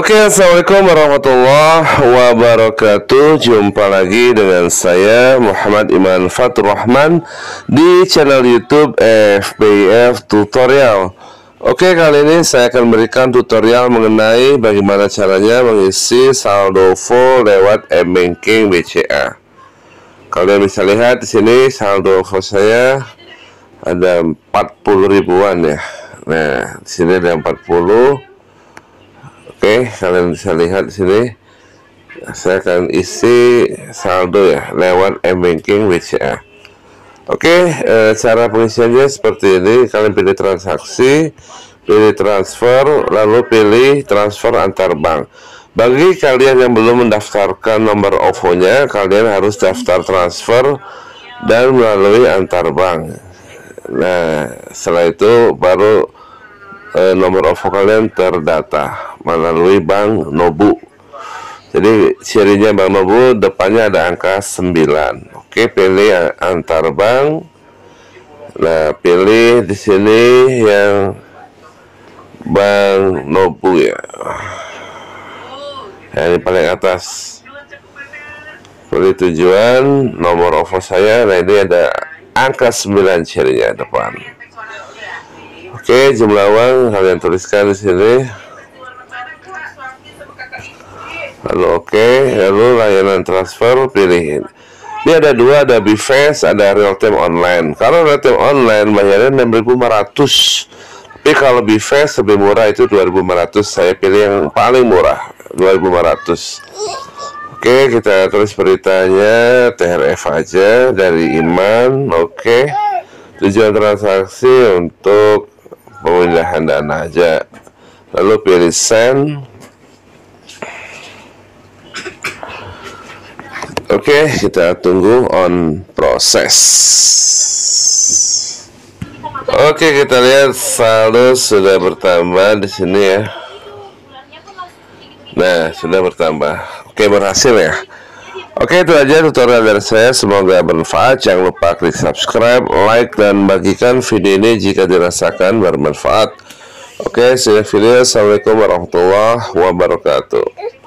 Oke, assalamualaikum warahmatullahi wabarakatuh. Jumpa lagi dengan saya Muhammad Iman Fatur Rahman di channel YouTube FBF Tutorial. Oke, kali ini saya akan memberikan tutorial mengenai bagaimana caranya mengisi saldo full lewat M-Banking BCA. Kalian bisa lihat di sini saldo full saya ada 40 ribuan ya. Nah, di sini ada 40. Oke, kalian bisa lihat di sini. Saya akan isi saldo ya lewat M-Banking BCA. Oke, cara pengisiannya seperti ini. Kalian pilih transaksi, pilih transfer, lalu pilih transfer antar bank. Bagi kalian yang belum mendaftarkan nomor OVO-nya, kalian harus daftar transfer dan melalui antar bank. Nah, setelah itu baru nomor OVO kalian terdata melalui Bank Nobu. Jadi cirinya Bank Nobu depannya ada angka 9. Oke, pilih antar bank. Nah, pilih di sini yang Bank Nobu ya. Yang paling atas. Pilih tujuan, nomor OVO saya. Nah, ini ada angka 9 cirinya depan. Oke, jumlah uang kalian tuliskan di sini. Lalu oke, lalu layanan transfer pilihin. Ini ada dua, ada BVAS, ada real time online. Kalau real time online bayarnya 6.500. Tapi kalau BVAS lebih murah, itu 2.500. Saya pilih yang paling murah, 2.500. Oke, kita tulis beritanya TRF aja dari Iman. Oke. Tujuan transaksi untuk pemindahan dana aja. Lalu pilih send. Oke, kita tunggu on proses. Oke, kita lihat saldo sudah bertambah di sini ya. Nah, sudah bertambah. Oke, berhasil ya. Oke, itu aja tutorial dari saya. Semoga bermanfaat. Jangan lupa klik subscribe, like, dan bagikan video ini jika dirasakan bermanfaat. Oke, see you video. Assalamualaikum warahmatullahi wabarakatuh.